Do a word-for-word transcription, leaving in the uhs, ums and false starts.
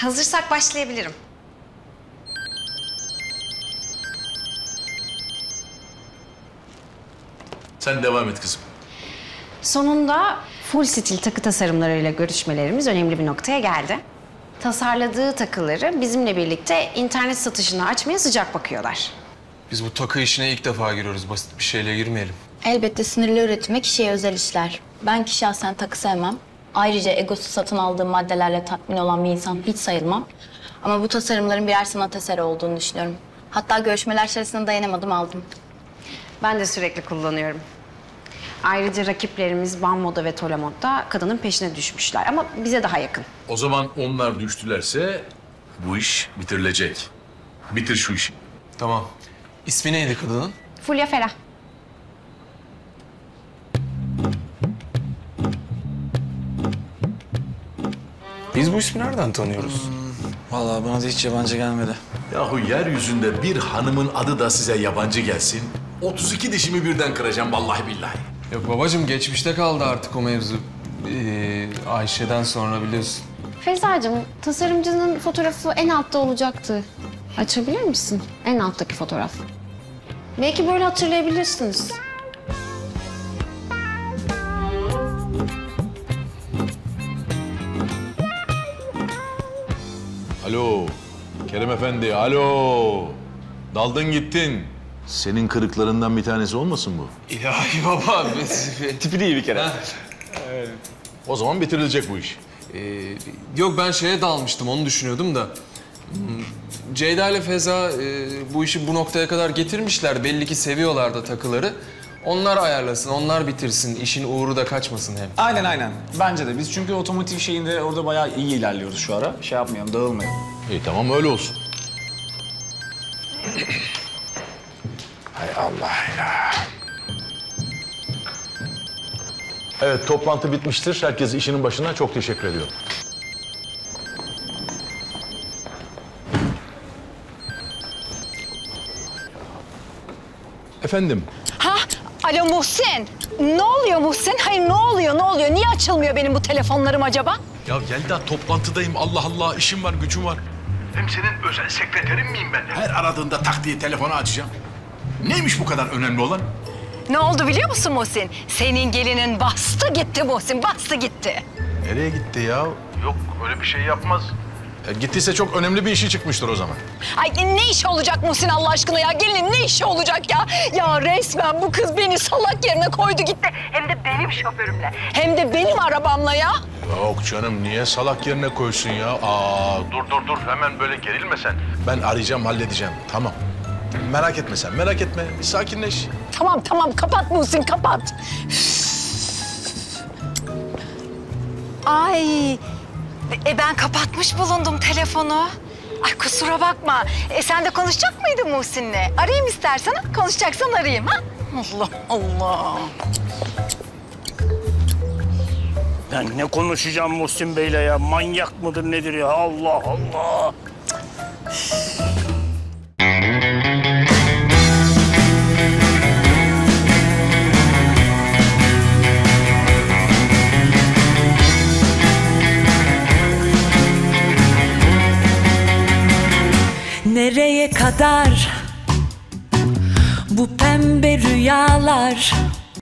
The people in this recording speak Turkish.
Hazırsak başlayabilirim. Sen devam et kızım. Sonunda full stil takı tasarımlarıyla görüşmelerimiz önemli bir noktaya geldi. Tasarladığı takıları bizimle birlikte internet satışını açmaya sıcak bakıyorlar. Biz bu takı işine ilk defa giriyoruz. Basit bir şeyle girmeyelim. Elbette sınırlı üretime kişiye özel işler. Ben ki şahsen takı sevmem. Ayrıca egosu satın aldığı maddelerle tatmin olan bir insan hiç sayılmam. Ama bu tasarımların birer sanat eseri olduğunu düşünüyorum. Hatta görüşmeler sırasında dayanamadım, aldım. Ben de sürekli kullanıyorum. Ayrıca rakiplerimiz Banmoda ve Tolamod'da kadının peşine düşmüşler ama bize daha yakın. O zaman onlar düştülerse bu iş bitirilecek. Bitir şu işi. Tamam. İsmi neydi kadının? Fulya Ferah. Biz bu ismi nereden tanıyoruz? Vallahi bana da hiç yabancı gelmedi. Yahu yeryüzünde bir hanımın adı da size yabancı gelsin. otuz iki dişimi birden kıracağım vallahi billahi. Yok babacığım, geçmişte kaldı artık o mevzu. Ee, Ayşe'den sonra biliyorsun. Feyza'cığım, tasarımcının fotoğrafı en altta olacaktı. Açabilir misin? En alttaki fotoğraf. Belki böyle hatırlayabilirsiniz. Alo, Kerem Efendi, alo. Daldın gittin. Senin kırıklarından bir tanesi olmasın bu? İlahi baba. Tipi iyi bir kere. O zaman bitirilecek bu iş. Ee, yok, ben şeye dalmıştım, onu düşünüyordum da. Hmm, Ceyda ile Feza e, bu işi bu noktaya kadar getirmişler. Belli ki seviyorlar da takıları. Onlar ayarlasın, onlar bitirsin. İşin uğru da kaçmasın hem. Aynen aynen. Bence de. Biz çünkü otomotiv şeyinde orada bayağı iyi ilerliyoruz şu ara. Şey yapmayalım, dağılmayalım. İyi tamam öyle olsun. Hay Allah ya. Evet, toplantı bitmiştir. Herkes işinin başına, çok teşekkür ediyorum. Efendim? Ha? Alo Muhsin. Ne oluyor Muhsin? Hayır ne oluyor, ne oluyor? Niye açılmıyor benim bu telefonlarım acaba? Ya Yelda, toplantıdayım. Allah Allah, işim var, gücüm var. Hem senin özel sekreterin miyim ben? Her aradığında tak diye telefonu açacağım. Neymiş bu kadar önemli olan? Ne oldu biliyor musun Muhsin? Senin gelinin bastı gitti Muhsin, bastı gitti. Nereye gitti ya? Yok, öyle bir şey yapmaz. Ya gittiyse çok önemli bir işi çıkmıştır o zaman. Ay ne işi olacak Muhsin Allah aşkına ya? Gelinin ne işi olacak ya? Ya resmen bu kız beni salak yerine koydu gitti. Hem de benim şoförümle. Hem de benim arabamla ya. Yok canım, niye salak yerine koysun ya? Aa, dur dur dur, hemen böyle gerilme sen. Ben arayacağım, halledeceğim. Tamam. Merak etme sen, merak etme. Bir sakinleş. Tamam tamam kapat Muhsin kapat. Ay e ben kapatmış bulundum telefonu. Ay kusura bakma. E sen de konuşacak mıydın Muhsin'le? Arayayım istersen. Ha? Konuşacaksan arayayım ha. Allah Allah. Ben ne konuşacağım Muhsin Bey'le ya? Manyak mıdır nedir ya? Allah Allah. Nereye kadar bu pembe rüyalar?